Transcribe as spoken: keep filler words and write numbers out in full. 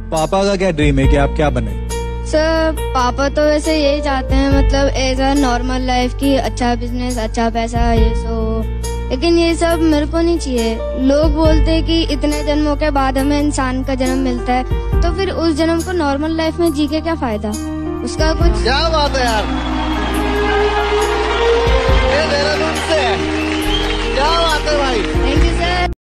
पापा का क्या ड्रीम है कि आप क्या बने? सर पापा तो वैसे यही चाहते हैं, मतलब एज अ नॉर्मल लाइफ की, अच्छा बिजनेस, अच्छा पैसा, ये सो, लेकिन ये सब मेरे को नहीं चाहिए। लोग बोलते हैं कि इतने जन्मों के बाद हमें इंसान का जन्म मिलता है, तो फिर उस जन्म को नॉर्मल लाइफ में जी के क्या फायदा, उसका कुछ। क्या बात है यार।